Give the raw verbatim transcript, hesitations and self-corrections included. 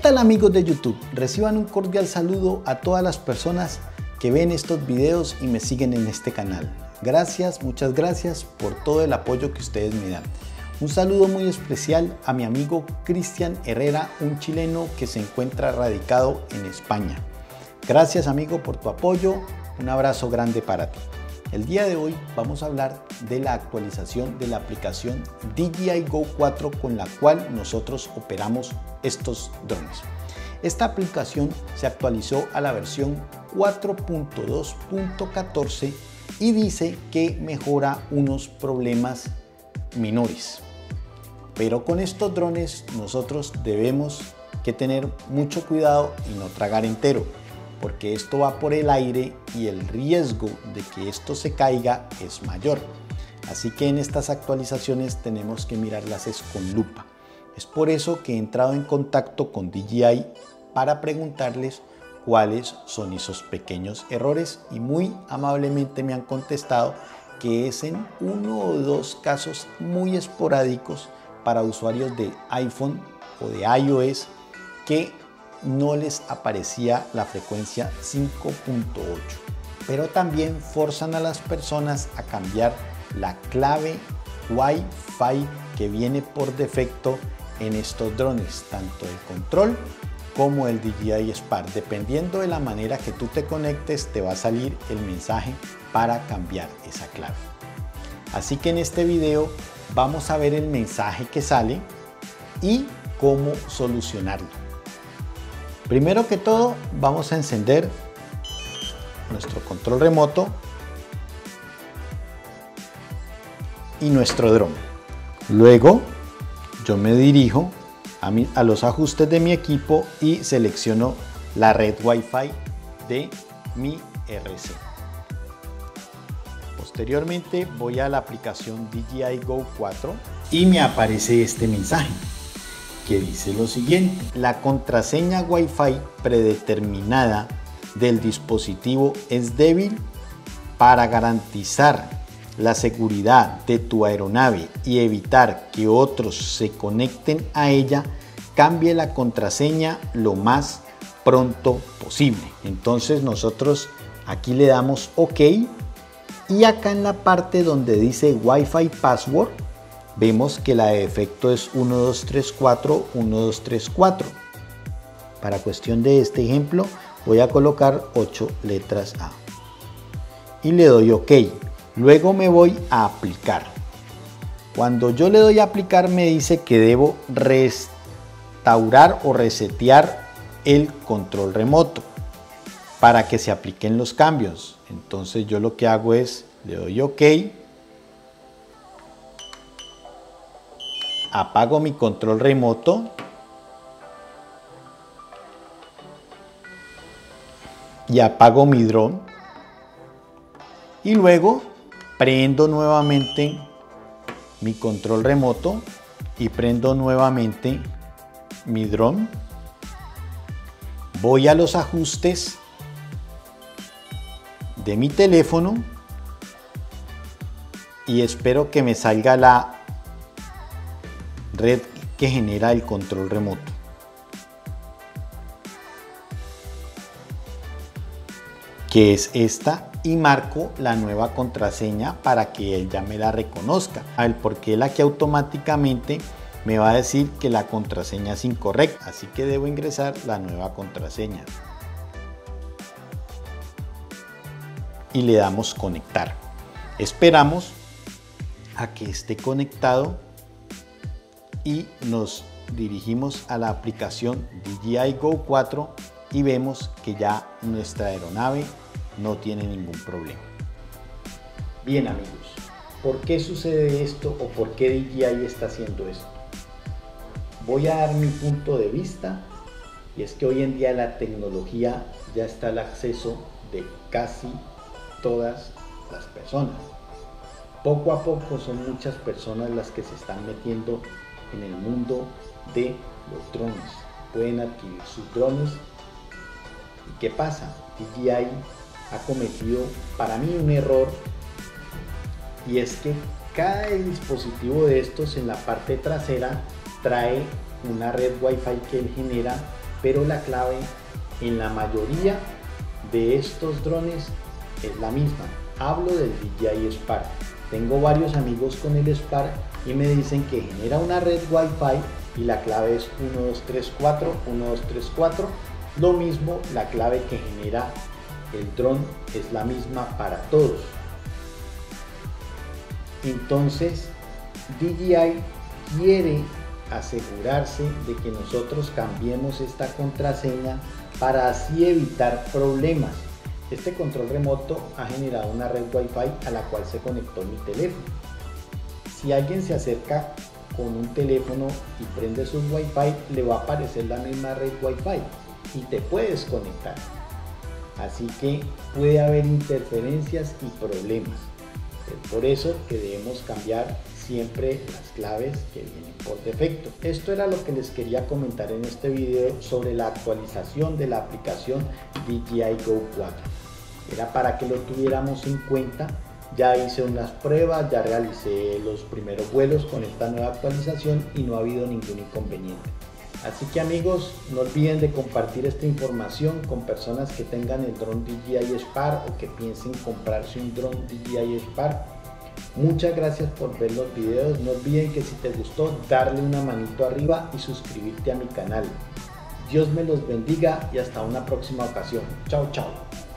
tal amigos de YouTube? Reciban un cordial saludo a todas las personas que ven estos videos y me siguen en este canal. Gracias, muchas gracias por todo el apoyo que ustedes me dan. Un saludo muy especial a mi amigo Cristian Herrera, un chileno que se encuentra radicado en España. Gracias amigo por tu apoyo, un abrazo grande para ti. El día de hoy vamos a hablar de la actualización de la aplicación D J I Go cuatro con la cual nosotros operamos estos drones. Esta aplicación se actualizó a la versión cuatro punto dos punto catorce y dice que mejora unos problemas menores. Pero con estos drones nosotros debemos que tener mucho cuidado y no tragar entero, porque esto va por el aire y el riesgo de que esto se caiga es mayor. Así que en estas actualizaciones tenemos que mirarlas es con lupa. Es por eso que he entrado en contacto con D J I para preguntarles cuáles son esos pequeños errores y muy amablemente me han contestado que es en uno o dos casos muy esporádicos para usuarios de iPhone o de iOS que no les aparecía la frecuencia cinco punto ocho, pero también forzan a las personas a cambiar la clave Wi-Fi que viene por defecto en estos drones, tanto el control como el D J I Spark. Dependiendo de la manera que tú te conectes, te va a salir el mensaje para cambiar esa clave. Así que en este video vamos a ver el mensaje que sale y cómo solucionarlo. Primero que todo, vamos a encender nuestro control remoto y nuestro dron. Luego, yo me dirijo a, mi, a los ajustes de mi equipo y selecciono la red Wi-Fi de mi R C. Posteriormente, voy a la aplicación D J I Go cuatro y me aparece este mensaje que dice lo siguiente: la contraseña Wi-Fi predeterminada del dispositivo es débil. Para garantizar la seguridad de tu aeronave y evitar que otros se conecten a ella, cambie la contraseña lo más pronto posible. Entonces nosotros aquí le damos OK y acá en la parte donde dice Wi-Fi Password vemos que la de efecto es uno dos tres cuatro uno dos tres cuatro. Para cuestión de este ejemplo voy a colocar ocho letras A y le doy OK. Luego me voy a aplicar. Cuando yo le doy a aplicar me dice que debo restaurar o resetear el control remoto para que se apliquen los cambios. Entonces yo lo que hago es le doy OK, apago mi control remoto y apago mi dron y luego prendo nuevamente mi control remoto y prendo nuevamente mi dron. Voy a los ajustes de mi teléfono y espero que me salga la red que genera el control remoto. Que es esta, y marco la nueva contraseña para que él ya me la reconozca. El porque él aquí automáticamente me va a decir que la contraseña es incorrecta, así que debo ingresar la nueva contraseña y le damos conectar. Esperamos a que esté conectado y nos dirigimos a la aplicación D J I Go cuatro y vemos que ya nuestra aeronave no tiene ningún problema. Bien amigos, ¿por qué sucede esto o por qué D J I está haciendo esto? Voy a dar mi punto de vista y es que hoy en día la tecnología ya está al acceso de casi todas las personas. Poco a poco son muchas personas las que se están metiendo en el mundo de los drones. Pueden adquirir sus drones. ¿Y qué pasa? D J I ha cometido para mí un error y es que cada dispositivo de estos en la parte trasera trae una red Wi-Fi que él genera pero la clave en la mayoría de estos drones es la misma. Hablo del D J I Spark. Tengo varios amigos con el Spark y me dicen que genera una red Wi-Fi y la clave es uno dos tres cuatro, uno dos tres cuatro. Lo mismo, la clave que genera el dron es la misma para todos. Entonces D J I quiere asegurarse de que nosotros cambiemos esta contraseña para así evitar problemas. Este control remoto ha generado una red Wi-Fi a la cual se conectó mi teléfono. Si alguien se acerca con un teléfono y prende su Wi-Fi, le va a aparecer la misma red Wi-Fi y te puedes conectar. Así que puede haber interferencias y problemas. Es por eso que debemos cambiar siempre las claves que vienen por defecto. Esto era lo que les quería comentar en este video sobre la actualización de la aplicación D J I Go cuatro. Era para que lo tuviéramos en cuenta. Ya hice unas pruebas, ya realicé los primeros vuelos con esta nueva actualización y no ha habido ningún inconveniente. Así que amigos, no olviden de compartir esta información con personas que tengan el dron D J I Spark o que piensen comprarse un dron D J I Spark. Muchas gracias por ver los videos. No olviden que si te gustó, darle una manito arriba y suscribirte a mi canal. Dios me los bendiga y hasta una próxima ocasión. Chao, chao.